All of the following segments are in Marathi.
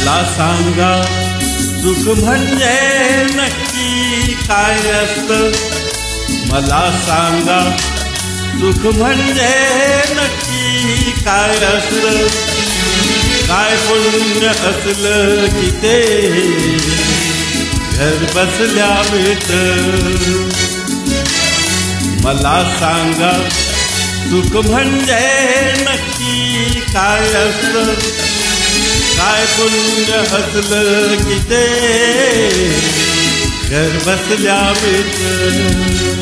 मला सांगा सुख म्हणजे नक्की काय असतं. मला सांगा सुख म्हणजे नक्की काय असतं. काय पुण्य असलं की ते घर बसल्या मिळतं. मला सांगा सुख म्हणजे नक्की काय असतं. काय पुण्य असलं की ते घर बसल्या मिळतं.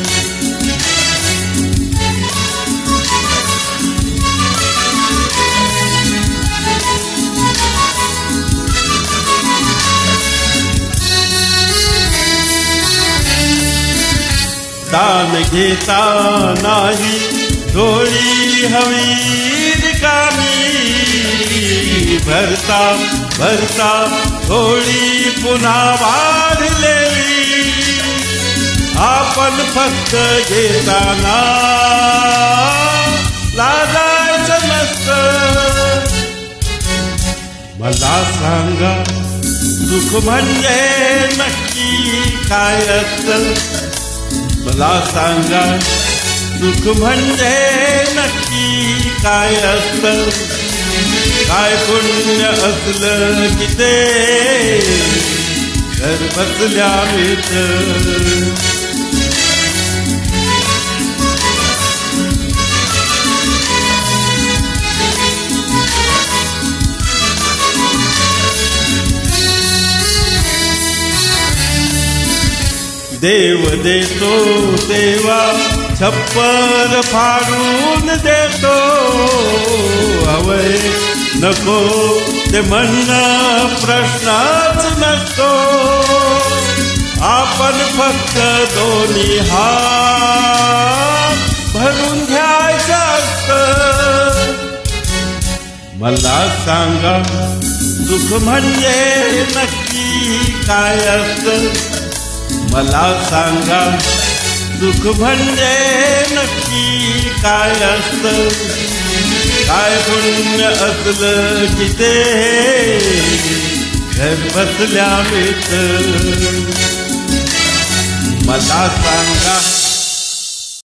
दान घेता नाही डोळी हवी रिकामी. भरता भरता डोळी पुन्हा वाढलेली. आपण फक्त घेताना लाजायचं नसतं. मला सांगा सुख म्हणजे नक्की काय असतं. मला सांगा सुख म्हणजे नक्की काय असतं. काय पुण्य असलं की ते घर बसल्या मिळतं. देव देतो देवा छप्पर फाडून देतो. हवय नको ते म्हणणं प्रश्नच नसतो. आपण फक्त दोन्ही हात भरून घ्यायचं असतं. मला सांगा सुख म्हणजे नक्की काय असतं. मला सांगा सुख म्हणजे नक्की काय असतं. काय पुण्य असलं की ते घर बसल्या मिळतं. मला सांगा